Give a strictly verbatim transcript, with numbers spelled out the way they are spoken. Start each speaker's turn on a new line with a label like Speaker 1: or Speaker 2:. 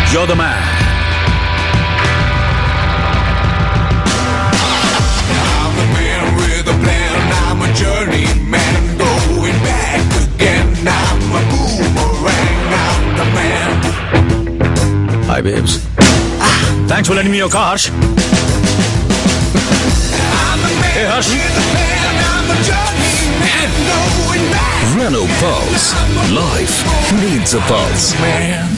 Speaker 1: You're the man.
Speaker 2: I'm the man with a plan. I'm a journeyman going back again. I'm a boomerang. I'm the man.
Speaker 1: Hi, babes. Thanks for lending me your car, Harsh.
Speaker 2: I'm the man
Speaker 1: Hey, Harsh.
Speaker 2: with a plan. I'm a journeyman going back.
Speaker 3: Renault Pulse. Life needs a pulse.
Speaker 2: Man.